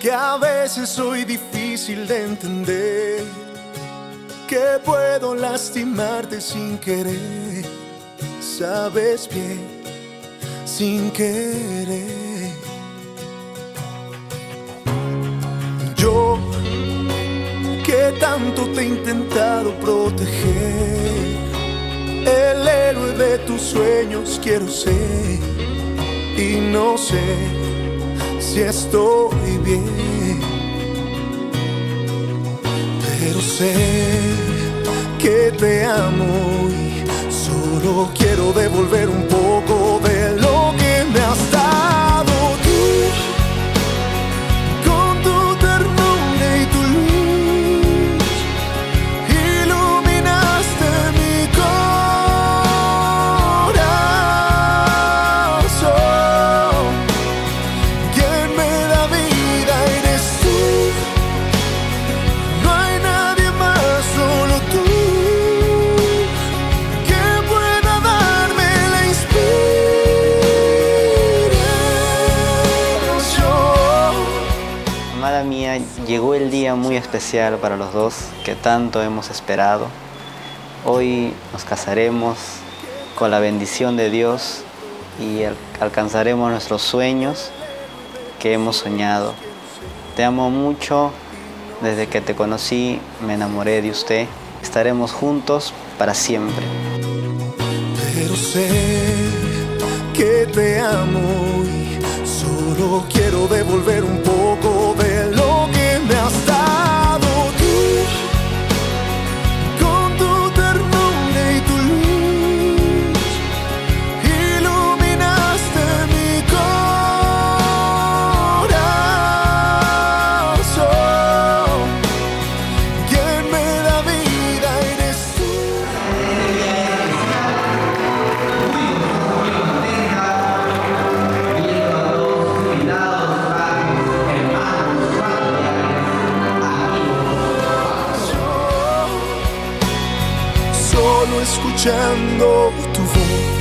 que a veces soy difícil de entender, que puedo lastimarte sin querer, sabes bien, sin querer. Yo, que tanto te he intentado proteger, el héroe de tus sueños quiero ser, y no sé si estoy bien, pero sé que te amo y solo quiero devolver un poco de lo que me has dado tú, con tu ternura y tu luz, iluminaste mi corazón. Quien me da vida eres tú, no hay nadie más, solo tú, que pueda darme la inspiración. Amada mía, llegó el día muy especial para los dos que tanto hemos esperado. Hoy nos casaremos con la bendición de Dios y alcanzaremos nuestros sueños que hemos soñado. Te amo mucho, desde que te conocí me enamoré de usted. Estaremos juntos para siempre. Pero sé que te amo y solo quiero devolver un poco de lo que me has dado tú, con tu ternura y tu luz, iluminaste mi corazón. Quien me da vida eres tú. Solo escuchando tu voz,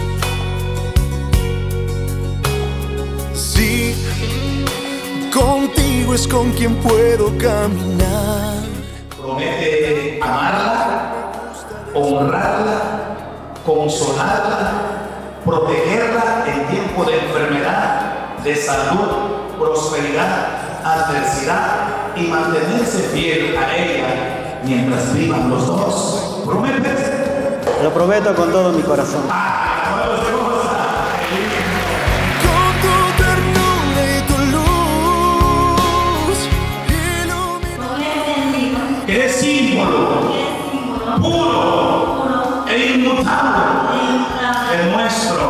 sí, contigo es con quien puedo caminar. Promete amarla, honrarla, consolarla, protegerla en tiempo de enfermedad, de salud, prosperidad, adversidad y mantenerse fiel a ella mientras vivan los dos. ¿Prometes? Lo prometo con todo mi corazón. Con tu ternura y tu luz, ilumina. Que es símbolo puro e inmutable de nuestro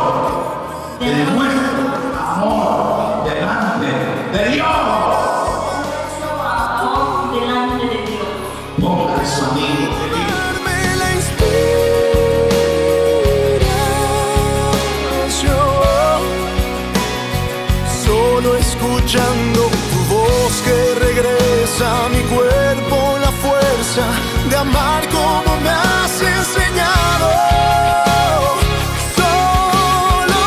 amor delante de Dios. Ponga su amigo querido. Darme la inspiración, solo escuchando tu voz que regresa a mi cuerpo la fuerza de amar como me has enseñado. Solo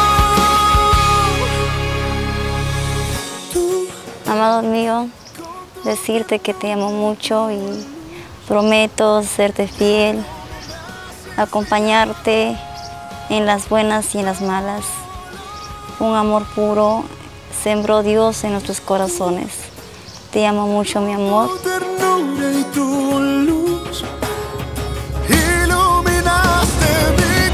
tú. Amado mío, decirte que te amo mucho y prometo serte fiel, acompañarte en las buenas y en las malas. Un amor puro sembró Dios en nuestros corazones. Te amo mucho, mi amor. Tu ternura y tu luz, iluminaste mi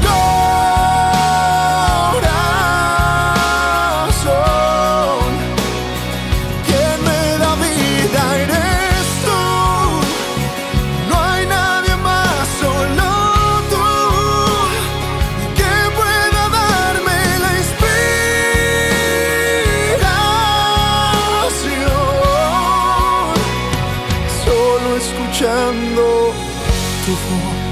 corazón. Quien me da vida eres tú, no hay nadie más, solo tú, que pueda darme la inspiración. Solo escuchando tu voz.